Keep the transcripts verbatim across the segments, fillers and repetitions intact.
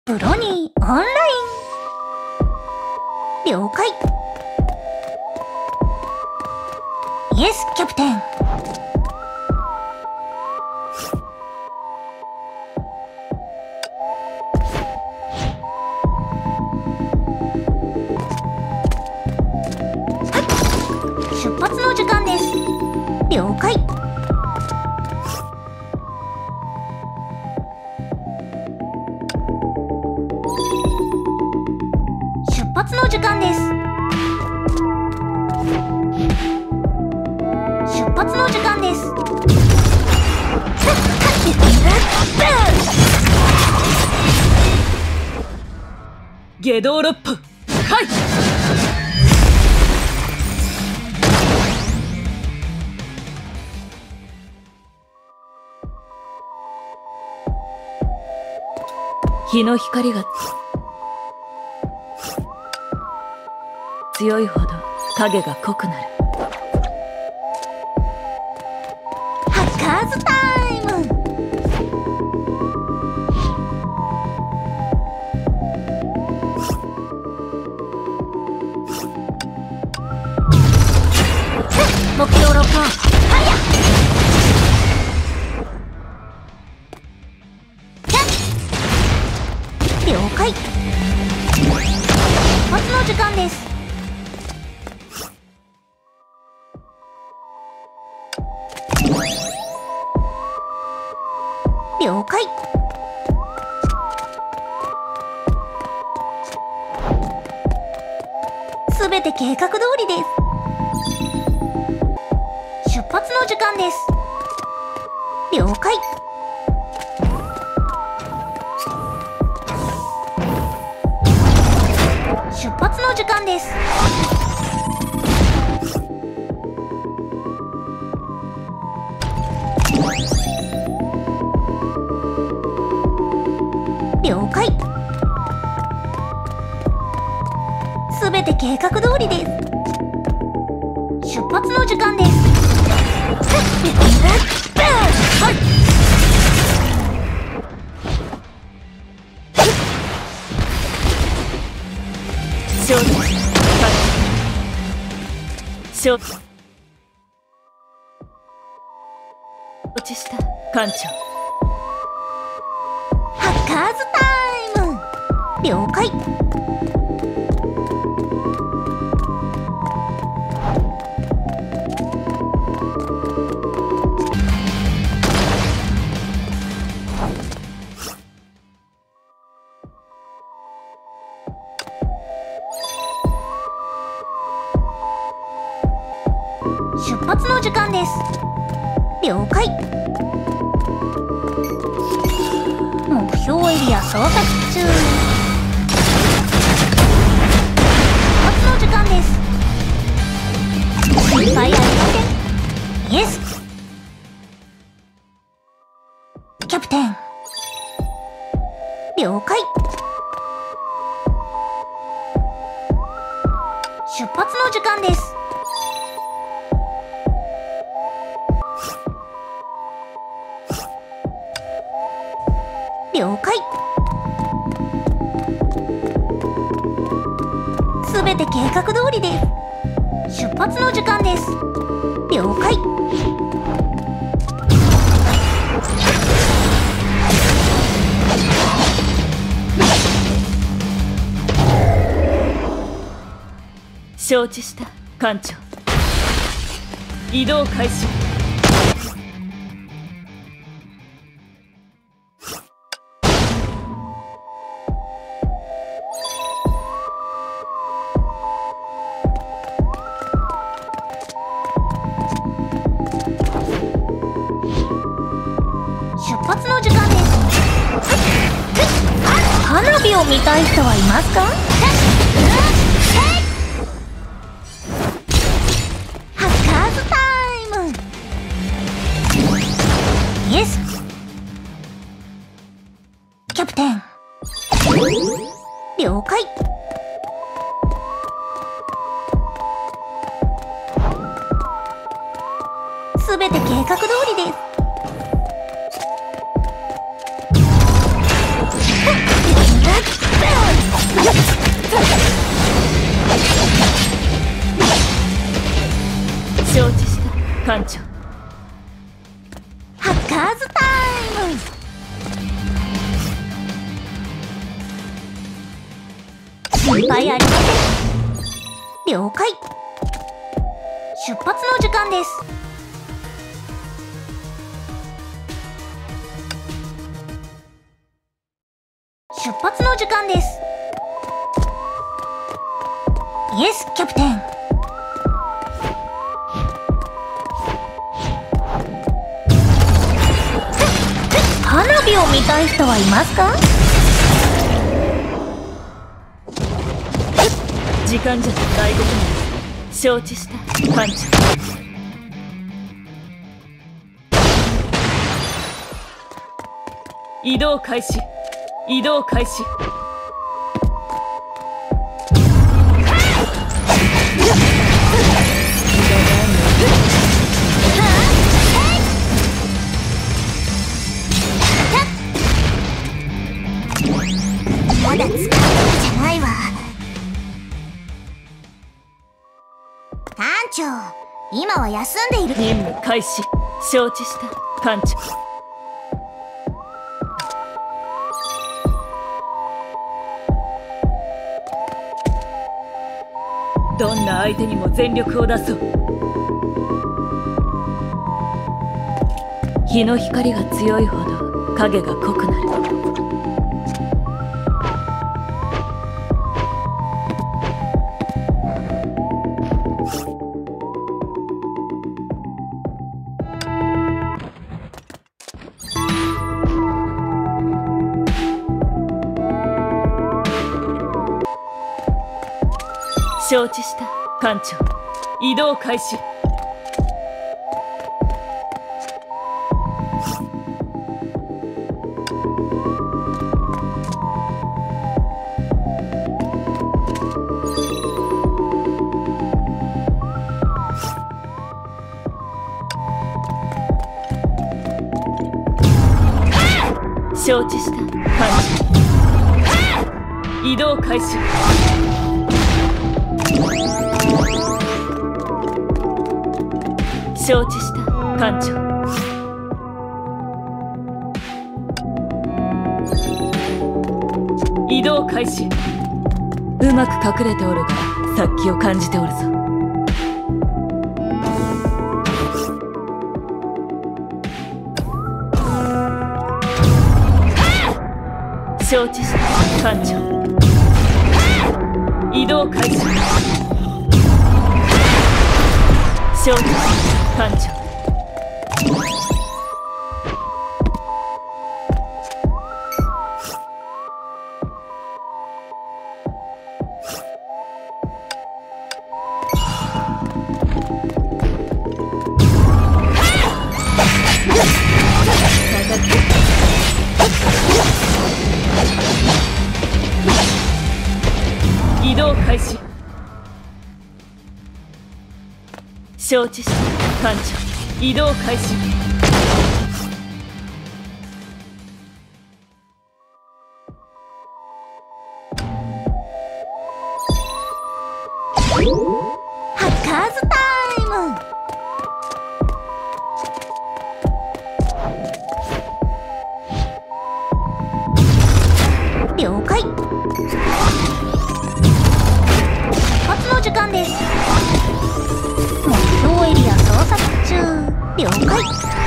ブロニーオンライン。了解。イエスキャプテン。はい、出発の時間です。了解。出発の時間です。出発の時間です。 下道六歩、はい。日の光が強いほど影が濃くなる。 ハッカーズタイム。目標ロックオン。はやっ了解。出発の時間です。了解。すべて計画通りです。出発の時間です。了解。出発の時間です。了解。すべて計画通りです。出発の時間です。はい。 勝利。勝利。落ちした艦長。 ハッカーズタイム。了解。出発の時間です。了解。目標エリア捜索中。出発の時間です。心配ありません。イエスキャプテン。了解。出発の時間です。了解。すべて計画通りです。出発の時間です。了解。 承知した艦長。移動開始。 出発の時間です。花火を見たい人はいますか？ハッカーズタイム。イエスキャプテン。了解。すべて計画通りです。 艦長。 ハッカーズタイム。心配ありません。了解。出発の時間です。出発の時間です。イエス、キャプテン。花火を見たい人はいますか？ 時間じゃ大国民。承知した、艦長。移動開始。移動開始。 まだ使うわけじゃないわ。艦長、今は休んでいる。 任務開始。承知した、艦長。どんな相手にも全力を出そう。日の光が強いほど影が濃くなる。承知した、艦長。移動開始。承知した、艦長。移動開始。承知した、艦長。移動開始。うまく隠れておるが殺気を感じておるぞ。承知した、艦長。移動開始。承知した、艦長。移動開始。承知した、艦長。移動開始。 ハッカーズタイム。了解。出発の時間です。目標エリア捜索中。了解。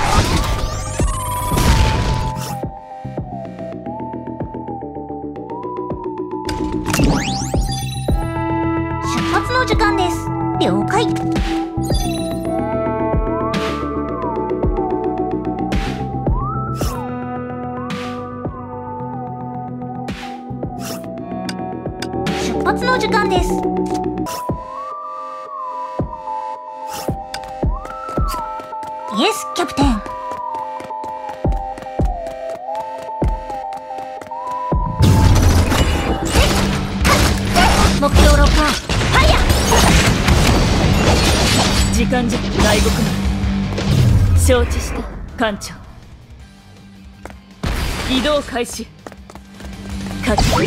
出発の時間です。了解。出発の時間です。イエス、キャプテン。目標ロックオン。ファイヤー。 時間じゃ大国民。承知した、艦長。移動開始。勝つ。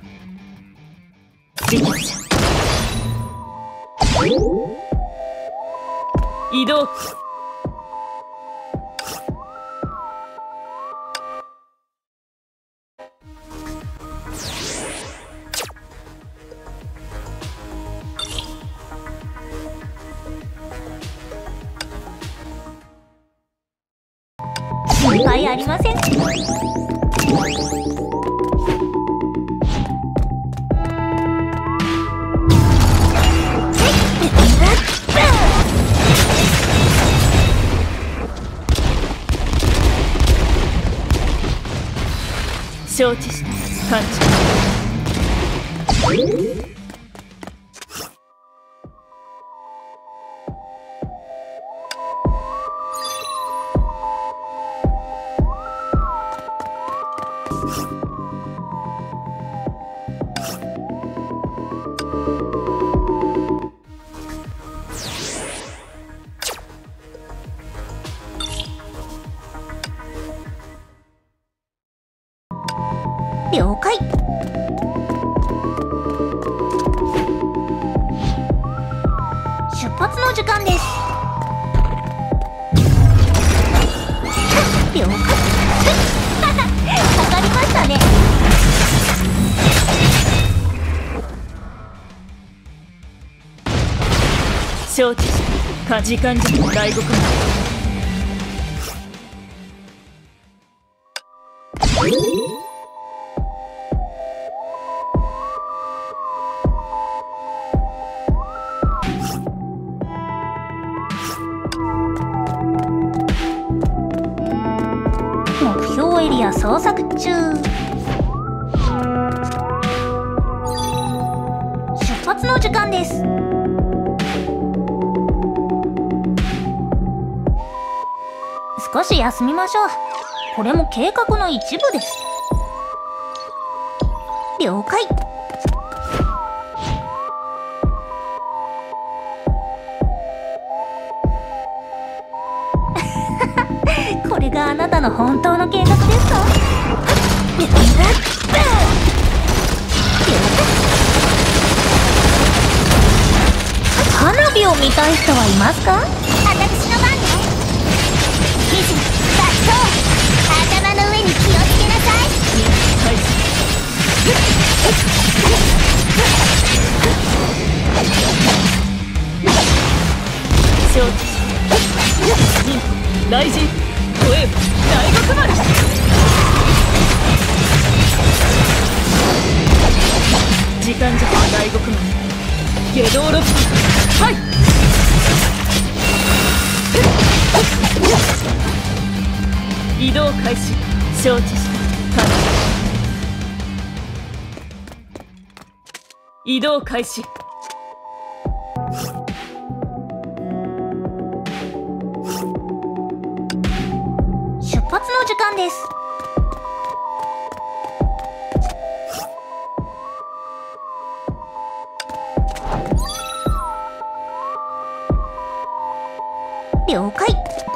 力じゃ。 移動。 心配ありません。 承知した艦長。 了解。出発の時間です。了解。かかりましたね。 承知した時間じゃ大獄門。 目標エリア捜索中。出発の時間です。少し休みましょう。これも計画の一部です。了解。これがあなたの本当の計画ですか？花火を見たい人はいますか？私の番ね。記事脱走。頭の上に気をつけなさい。 開始。承知した任務大事超え大獄丸。時間じゃ大獄丸下道ロック。はい。移動開始。承知した艦長。移動開始。 出発の時間です。了解。